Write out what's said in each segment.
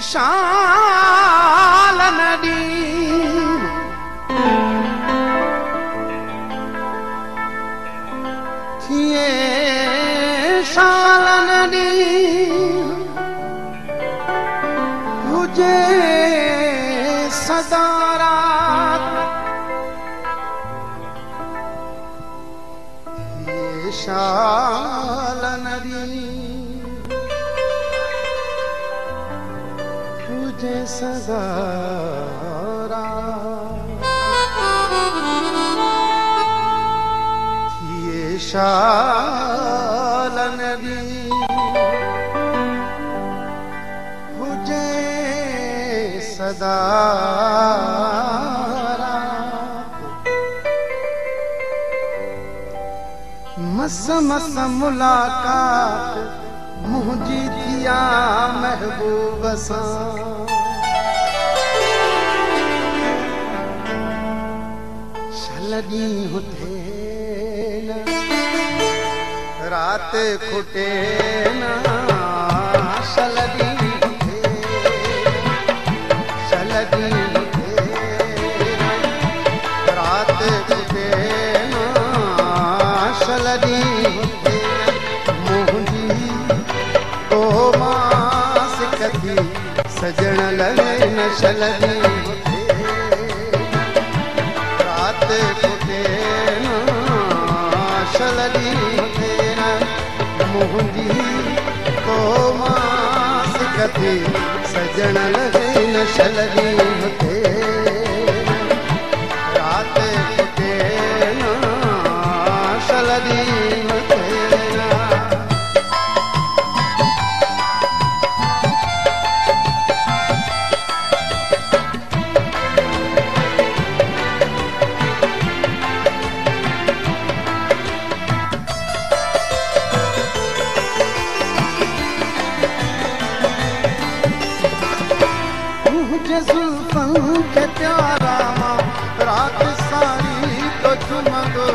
शाल नदी थिए शाल नदी हुजे सदा रात थिए शाल नदी हुजे सदा रात थिए शाल नदी हुजे सदा रात मस मस मुलाकात मुझी थिया महबूब सां शलदी हुते न रात खुटे न शलदी हुते शलदी हुते रात खुटे न शलदी हुते मुंहिंजी तो मास कथी सजण लगे न शलदी हुते रात खुटे न शलदी हुते मुंहिंजी तो मास कथी सजण लगे न शलदी हुते रात खुटे न शलदी हुते जुल्फन के प्यारा रात सारी तो चुमंदो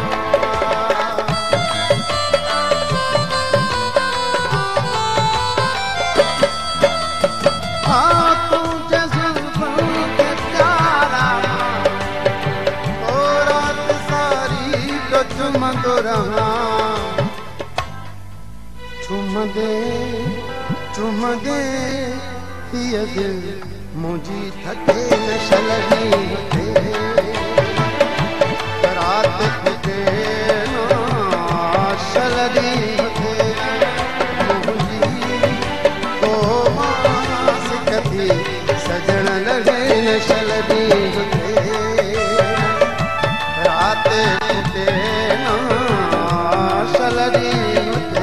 हाँ तुझे जुल्फन के प्यारा तो रात सारी तो चुमंदो रहा चुम दे ये दिल मुझी थके न शलदी हुते रात खुटे न शलदी हुते मुझी तो मास कथी सजण लगे न शलदी हुते रात खुटे न शलदी हुते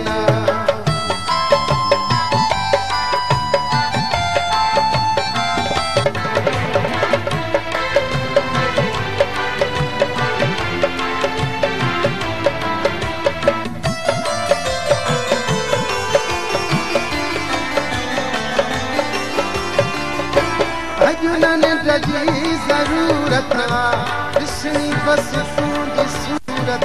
अजुनन रजी ज़रूरत ॾिसणी बस तुंहिंजी सूरत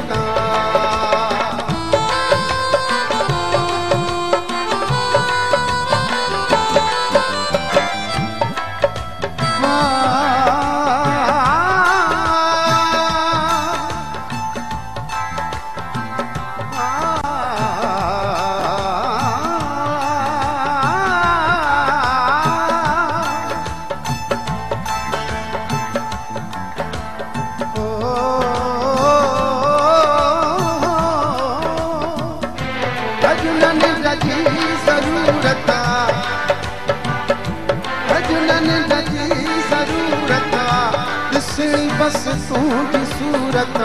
बस तुझी सूरत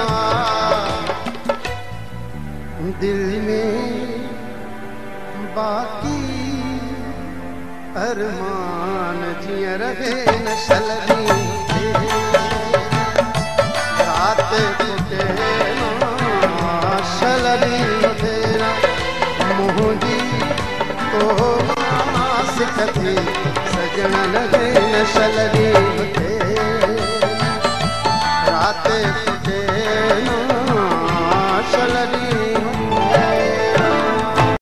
दिल में बाकी अरमान जिया रहे न शलदी रात खुटे न शलदी तेरा मुंहिंजी तो मास कथी सजण लगे न शलदी